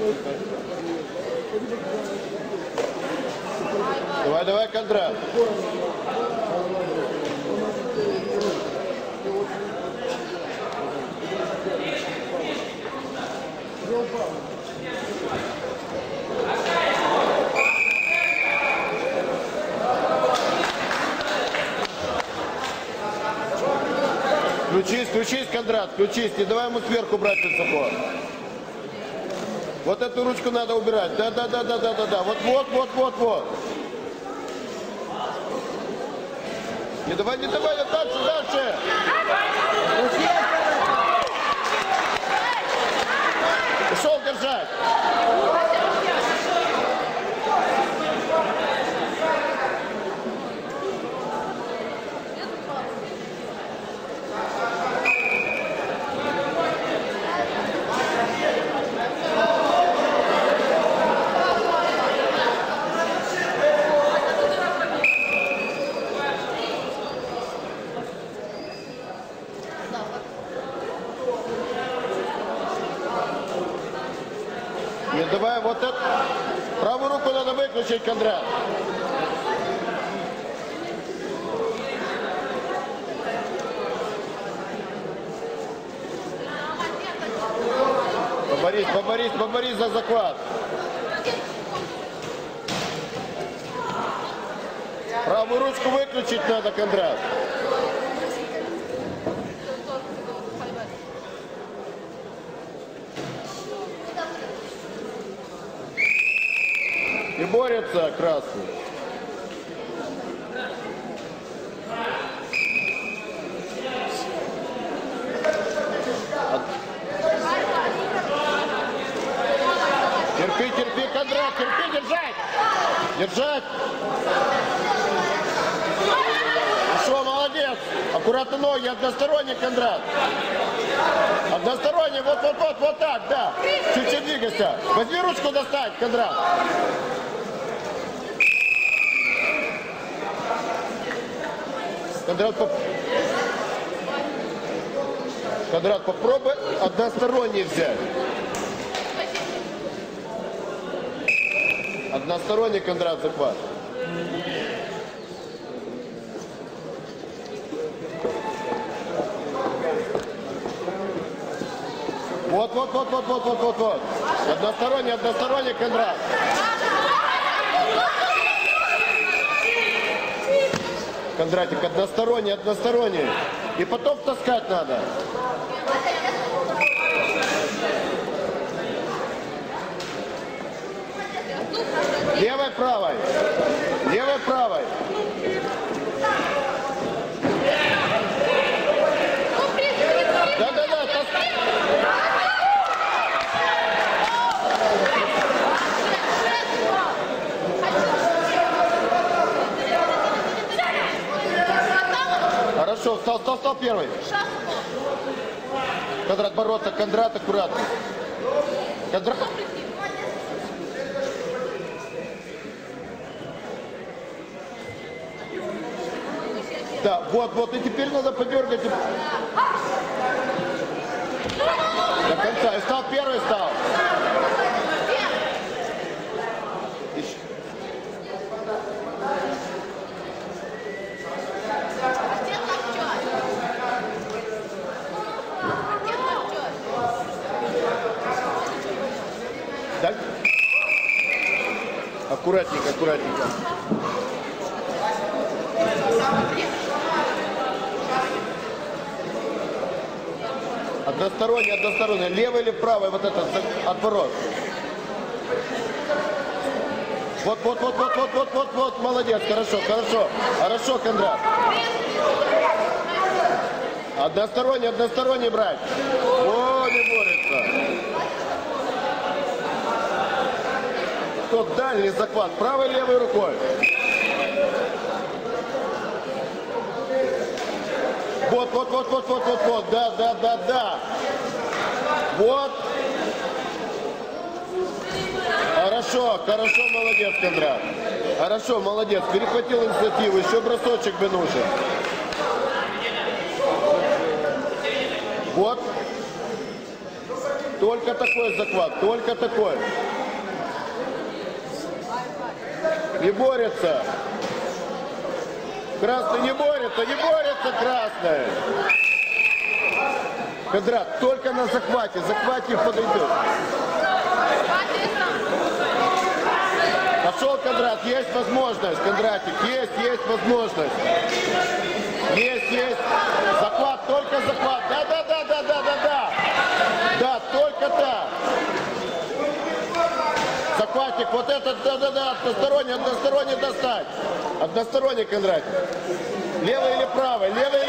Давай, давай, Кондрат. Включись, включись, Кондрат, включись. Не давай ему сверху брать высоко. Вот эту ручку надо убирать. Да. Вот. Не давай, дальше. Ушел держать. Не давай, вот это. Правую руку надо выключить, Кондрат. Поборись за захват. Правую ручку выключить надо, Кондрат. И борется красный. Терпи, Кондрат, держать. Хорошо, молодец. Аккуратно ноги, односторонний, Кондрат. Односторонний, вот так, да. Чуть-чуть двигайся. Возьми ручку достать, Кондрат. Кондрат, попробуй односторонний взять. Односторонний, Кондрат, захват. Вот. Односторонний, Кондрат. Кондратик, односторонний. И потом таскать надо. Левой, правой. Да. Хорошо, встал первый. Кондрат бороться, Кондрат аккуратно. Кондрат. Да, вот, и теперь надо подергать. До конца. И стал первый, стал. Так? Аккуратненько. Односторонний. Левый или правый, вот этот отворот. Вот, молодец, хорошо, Кондрат. Односторонний брать. О, не борется. Тот дальний захват, правой левой рукой. Вот, да. Вот. Хорошо, молодец, Кондрат. Хорошо, молодец, перехватил инициативу, еще бросочек бы нужен. Вот. только такой захват, только такой. Не борется. Красный не борется, не борется красный. Кондрат, только на захвате, захвате подойдет. Пошел Кондрат, есть возможность, Кондратик, есть возможность. Есть. Захват, только захват. Да. Да, только так. Захватик, вот этот, да, односторонне достать. Односторонне, Кондратик. Левый или правый,